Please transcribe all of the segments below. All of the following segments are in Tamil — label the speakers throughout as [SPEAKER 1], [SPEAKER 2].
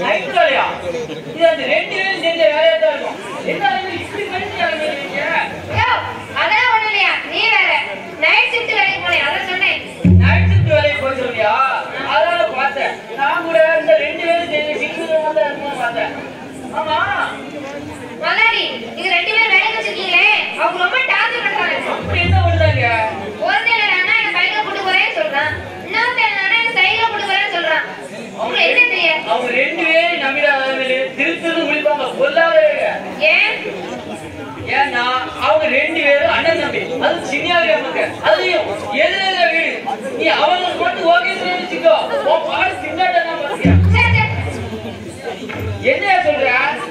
[SPEAKER 1] நைட் வேலையா? இது அந்த 2 பேரும் செஞ்ச வேலையா தான் இருக்கும். என்ன இப்படி பண்ணிட்டாங்க நீங்க?
[SPEAKER 2] அதான் ஒண்ணு இல்லையா, நீ வேற நைட் ஷிஃப்ட் வேலைக்கு போனே, அத சொன்னேன்.
[SPEAKER 1] நைட் ஷிஃப்ட் வேலைக்கு போய் சொல்லியா? அதனால பார்த்தேன். நான் கூட இந்த 2 பேரும் செஞ்ச ஷிஃப்ட் தான் இருக்குன்னு பார்த்தேன். ஆமா
[SPEAKER 2] மலாடி, நீங்க 2 பேரும் வேலைக்கு வச்சிருக்கீங்களே, அவங்க ரொம்ப டார்ச்சர் பண்றாங்க.
[SPEAKER 1] அப்படி என்ன பண்றாங்க?
[SPEAKER 2] ஒருத்தன் என்னன்னா என்ன பைக்ல கூட்டு போறேன்னு சொல்றான், இன்னொருத்தன் என்னன்னா என்ன சைக்கிள்ல கூட்டு போறேன்னு சொல்றான். உங்களுக்கு என்ன தெரியும்?
[SPEAKER 1] அவங்க 2 பேரும் நம்பிடாதவங்க திருத்தது முடிப்பாங்க கொல்லாதவங்க. ஏன்னா அவங்க 2 பேரும் அண்ணன் தம்பி, அது சின்ன நமக்கு அதுலயும் எதுல வீடு நீ அவங்களுக்கு மட்டும் ஓகே வச்சுக்கோ. உன் பாடு சின்னாட்டா பாத்தியா? என்ன சொல்ற?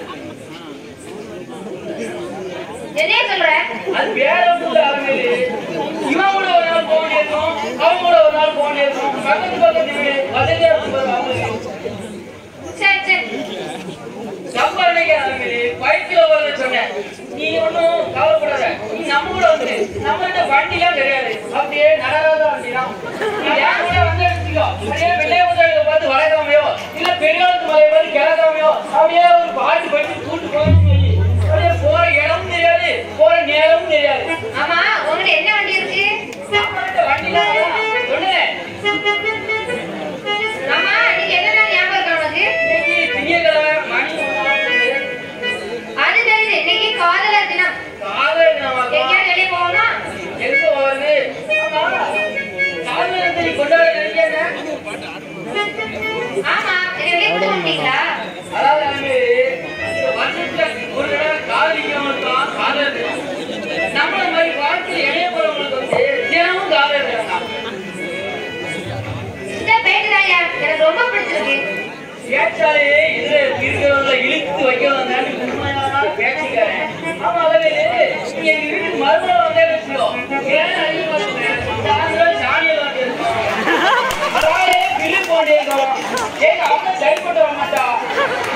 [SPEAKER 2] என்ன சொல்ற?
[SPEAKER 1] அது வேற ஒன்றும் அவங்க இவன் கூட ஒரு நாள் போக வேண்டியிருக்கும், அவங்க கூட ஒரு நாள் போக வேண்டியிருக்கும். பக்கத்து வீடு வசதியா அவங்க சம்பளம் பைக்கில வர சொன்னேன். நீ ஒன்னும் கவலைப்படாத, நீ நம்ம கூட வந்துடு. நம்மகிட்ட வண்டிலாம் கிடையாது, அப்படியே நடராத வண்டிதான். நீ யார் கூட வந்து எடுத்துக்கோ. அப்படியே வெள்ளைய முதல்ல பார்த்து வளர்க்காமையோ இல்ல பெரியாளுக்கு மலையை பார்த்து கிளக்காமையோ அப்படியே ஒரு பாட்டு பற்றி கூட்டு போகணும்னு சொல்லி அப்படியே போற இடமும் தெரியாது, போற நேரமும் தெரியாது.
[SPEAKER 2] ஆமா, உங்ககிட்ட என்ன வண்டி இருக்கு?
[SPEAKER 1] நம்மகிட்ட வண்டிலாம் ஒண்ணு.
[SPEAKER 2] ஆமா, நீங்க என்ன ஞாபகம் இருக்கா உனக்கு?
[SPEAKER 1] திங்கக்கிழமை மணி
[SPEAKER 2] அது தெரியுது, இன்னைக்கு காதலர் தினம்.
[SPEAKER 1] காதலர் தினமா?
[SPEAKER 2] எங்கேயாவது வெளியே போகணும்?
[SPEAKER 1] எங்க போகுது? காதலர் தினம் கொண்டாட நினைக்கிறேன்.
[SPEAKER 2] ஆமா, வெளியே போக மாட்டீங்களா?
[SPEAKER 1] அதாவது வருஷத்துல ஒரு தடவை காதலிக்கவங்களுக்கு தான் காதலர் தினம். நம்மள மாதிரி வாழ்க்கையில் இணைய போறவங்களுக்கு வந்து தினமும் காதலர் தினம் தான்.
[SPEAKER 2] இந்த பேட்டுதாயா எனக்கு ரொம்ப பிடிச்சிருக்கு.
[SPEAKER 1] பேச்சாலே இதுல இருக்கிறவங்களை இழுத்து வைக்கிறவங்க உண்மையான பேச்சுக்காரன். ஆமா, அதவே நீ எங்க வீட்டுக்கு மறுபடியும் வந்தே வச்சுக்கோ. ஏன் அதிகமா சாணியில் வந்து இருக்கோம், அதாவது பில்லு போட்டே இருக்கோம். ஏங்க அவங்க சரி பண்ண வர மாட்டா.